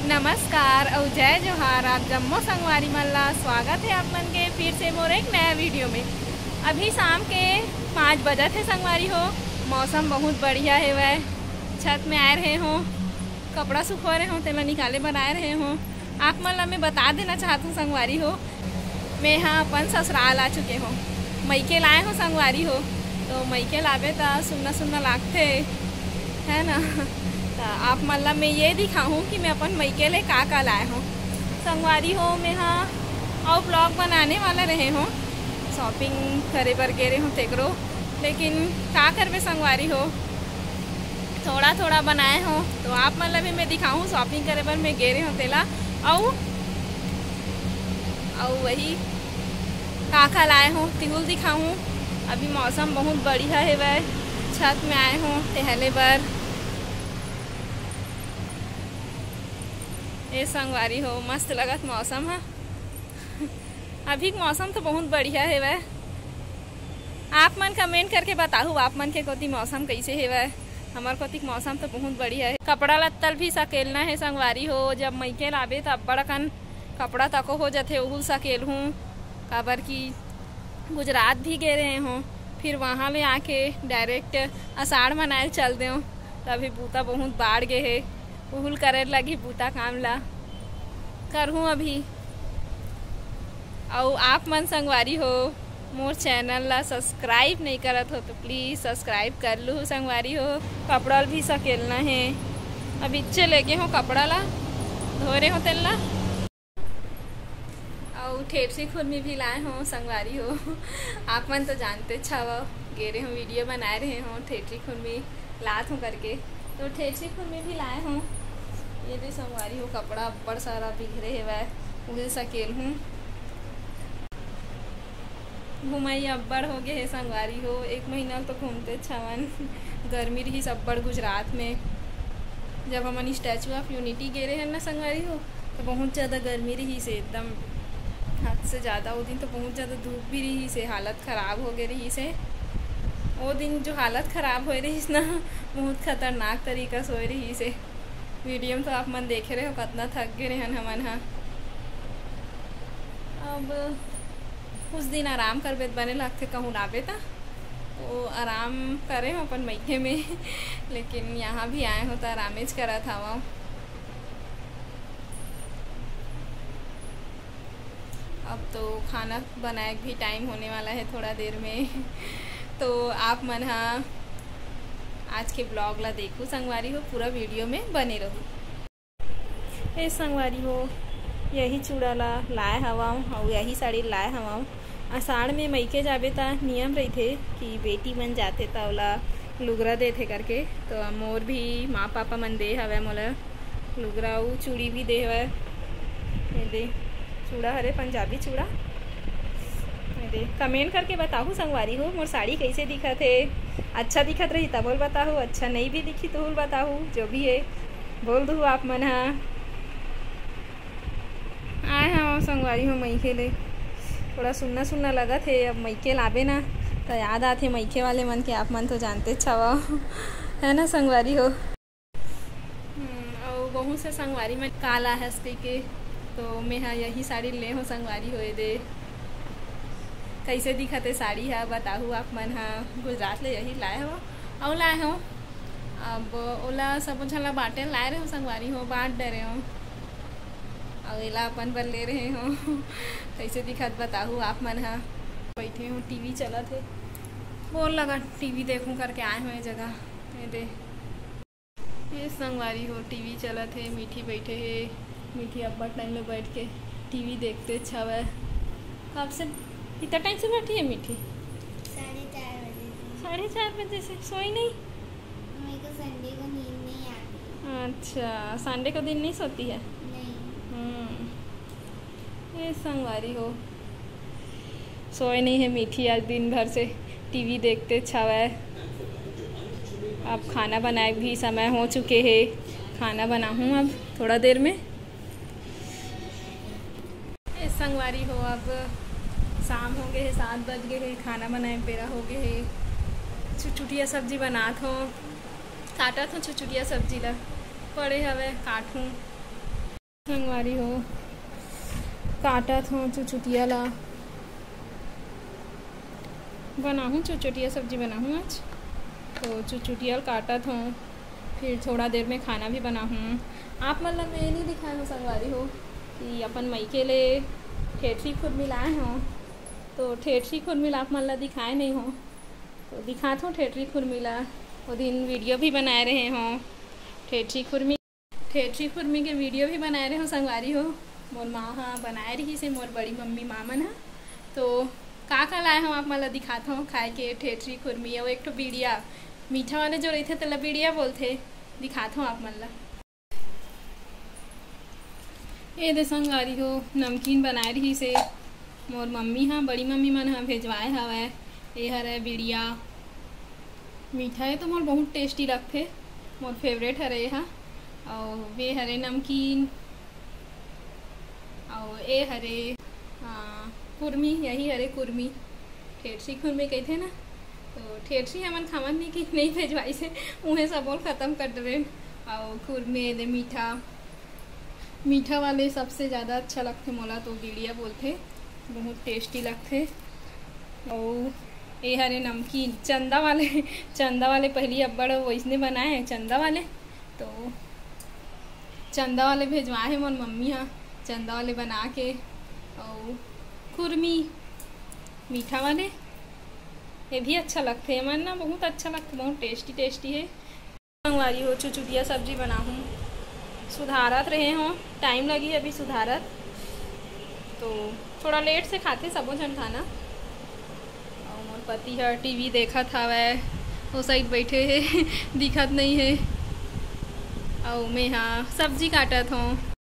नमस्कार और जय जोहार। आप जम्मो संगवारी मल्ला स्वागत है आप मन के फिर से मोर एक नया वीडियो में। अभी शाम के 5 बजे थे संगवारी हो। मौसम बहुत बढ़िया है। वह छत में आए रहे हो, कपड़ा सुखवा रहे हो, तेला निकाले बनाए रहे हो। आप मन ला मैं बता देना चाहती हूँ संगवारी हो, मैं यहाँ अपन ससुराल आ चुके हो। मैके लाए हो संगवारी हो, तो मैके लावे तो सुनना सुनना लागते है ना। तो आप मतलब मैं ये दिखाऊँ कि मैं अपन मैके ले का लाए हूँ संगवारी हो। मैं हाँ और ब्लॉग बनाने वाला रहे हो, शॉपिंग करे बर गे रहे हो तेकरो, लेकिन का करवे संगवारी हो, थोड़ा थोड़ा बनाए हो। तो आप मतलब भी मैं दिखाऊँ शॉपिंग करे बर मैं गे रहे हो तेला, और वही का लाए हो तिहुल दिखाऊँ। अभी मौसम बहुत बढ़िया है, वह छत में आए हो टहले बर। ये संगवारी हो मस्त लगत मौसम है। अभी मौसम तो बहुत बढ़िया है। वह आप मन कमेंट करके बताओ आप मन के कोती मौसम कैसे है। वह हमार कोती मौसम तो बहुत बढ़िया है। कपड़ा लत्तल भी सकेलना है संगवारी हो। जब मैके लाबे तब बड़कन कपड़ा तको हो जाते उहुल सकेल हूँ, काबर की गुजरात भी गे रहे हों, फिर वहाँ ले आके डायरेक्ट आषाढ़ मनाए चल दें। तभी बूता बहुत बाढ़ गए है, उहुल करे लगी बूता काम ला करहूँ अभी। और आप मन संगवारी हो मोर चैनल ला सब्सक्राइब नहीं करत हो तो प्लीज़ सब्सक्राइब कर लो संगवारी हो। कपड़ा भी सकेलना है, अब इच्चे लेके हो कपड़ा ला धो रहे हो तेल ला। और ठेपसी खुरमी भी लाए हो संगवारी हो। आप मन तो जानते छाव, गे रहे हो वीडियो बनाए रहे हो, ठेपसी खुरमी लात हूँ करके, तो ठेपसी खुरमी भी लाए हूँ। ये भी संगवारी हो कपड़ा बड़ सारा बिखरे है, वह उसे सकेल हूँ। घुमाई अब्बड़ हो गए है संगवारी हो, 1 महीना तो घूमते छवन। गर्मी रही अब्बड़ गुजरात में। जब हमन स्टैचू ऑफ यूनिटी गे रहे हैं ना संगवारी हो, तो बहुत ज़्यादा गर्मी रही से, एकदम हद से ज़्यादा। वो दिन तो बहुत ज़्यादा धूप भी रही से, हालत ख़राब हो गई रही से। वो दिन जो हालत ख़राब हो रही ना, बहुत खतरनाक तरीका से हो रही से। वीडियो में तो आप मन देखे रहे हो कितना थक गए रहन हमन। हाँ अब कुछ दिन आराम करबे बने लगते कहूँ लाबे था, तो आराम करे हो अपन मैके में। लेकिन यहाँ भी आए हो तो आरामेज करा था वहाँ। अब तो खाना बनाए भी टाइम होने वाला है थोड़ा देर में। तो आप मन हाँ आज के ब्लॉग ला देखो संगवारी हो, पूरा वीडियो में बने रहो। ए संगवारी हो यही चूड़ा ला लाए हवा और यही साड़ी लाए हवा। आषाढ़ में मैके जाबे ता नियम रही थे कि बेटी मन जाते ता ओला लुगरा देते करके, तो मोर भी माँ पापा मन दे हवे मोला लुगरा और चूड़ी भी दे हवे। ये दे चूड़ा हरे पंजाबी चूड़ा। दे कमेंट करके बताओ संगवारी हो मोर साड़ी कैसे दिखत है। अच्छा दिखत रही तब बोल बताओ, अच्छा नहीं भी दिखी तो बोल बताओ, जो भी है बोल दो आप मन। हाँ आए हाँ संगवारी हो मैके ले, थोड़ा सुनना सुनना लगा थे। अब मैके लाबे ना तो याद आते मैके वाले मन के, आप मन तो जानते छवा है ना संगवारी हो। और बहुत से संगवारी में काला है के, तो मैं हाँ यही साड़ी ले हो संगवारी हो। दे कैसे दिखते साड़ी है बताओ आप मन। हाँ गुजरात ले यही लाए हो और लाए हो। अब ओला सब झला बाटे लाए रहे हो संगवारी हो, बांट दे रहे हो और एला अपन पर ले रहे हो। कैसे दिखत बताओ आप मन। हाँ बैठे हो टीवी चला थे, बोल लगा टीवी देखूं करके आए हुए जगह। ये दे ये संगवारी हो टीवी चला थे, मीठी बैठे है, मीठी अब्बा टाइम में बैठ के टीवी देखते छावे। कब से इतना टाइम से बैठी है मीठी? 4:30 बजे से। 4:30 बजे से सोई नहीं? मेरे को संडे को नींद नहीं आती। अच्छा संडे को दिन नहीं सोती है? नहीं। ये संगवारी हो सोए नहीं है मीठी, आज दिन भर से टीवी देखते छावा। अब खाना बनाए भी समय हो चुके हैं, खाना बनाऊँ अब थोड़ा देर में। ये संगवारी हो अब शाम हो गए है, 7 बज गए है, खाना बनाए बेरा हो गए है। छुटछुटिया सब्जी बनात हो, काटत हो छुटछुटिया सब्जी ला पड़े हवे काटूँ। संगवारी हो काटत हूँ चुचुटिया ला बनाऊँ चुचुटिया सब्जी बनाऊँ आज। तो चुचुटिया काटत हूँ, फिर थोड़ा देर में खाना भी बनाऊँ। आप मतलब मैं नहीं दिखाए हो संगवारी हो कि अपन मई के लिए ठेठरी खुद मिलाए हों, तो ठेठरी खुद मिला आप मतलब दिखाए नहीं हो, तो दिखाता हूँ ठेठरी खुद मिला। वो दिन वीडियो भी बनाए रहे हों ठेठरी खुरमी के वीडियो भी बनाए रहे हो संगवारी हो। मोर माँ हाँ बनाए रही से, मोर बड़ी मम्मी मामन हाँ। तो का लाए हो आप मतलब दिखाता हूँ खाए के ठेठरी खुरमी और एक तो बीड़िया मीठा वाले जो रहते तेला बीड़िया बोलते, दिखाता हूँ आप मतलब। ये दे संगवारी हो नमकीन बनाए रही से मोर मम्मी हाँ बड़ी मम्मी मन हाँ भेजवाए हवे। ये हरे बीड़िया मीठा है तो मोर बहुत टेस्टी लगते, मोर फेवरेट हरे हाँ। और वे हरे नमकीन और ए हरे कुरमी, यही हरे कुरमी ठेठरी खुरमी कहते ना। तो ठेठरी हमन खावन नहीं कि नहीं भेजवाई से उन्हें सब और ख़त्म कर देवे। और कुरमी दे मीठा वाले सबसे ज़्यादा अच्छा लगते मोला, तो बीड़िया बोलते, बहुत टेस्टी लगते। और ये हरे नमकीन चंदा वाले पहली अब्बड़ वैसने बनाए हैं चंदा वाले, तो चंदा वाले भेजवाए हैं मोर मम्मी हाँ चंदा वाले बना के। और कुरमी मीठा वाले ये भी अच्छा लगते हैं मन ना, बहुत अच्छा लगता, बहुत टेस्टी है। मंगवारी हो चुचुटिया सब्जी बनाऊँ, सुधारत रहे हों, टाइम लगी अभी सुधारत, तो थोड़ा लेट से खाते सबो जन खाना। और मोर पति है टीवी देखत हवे, वो साइड बैठे है दिखत नहीं है। और मैं हाँ सब्जी काटत हूँ।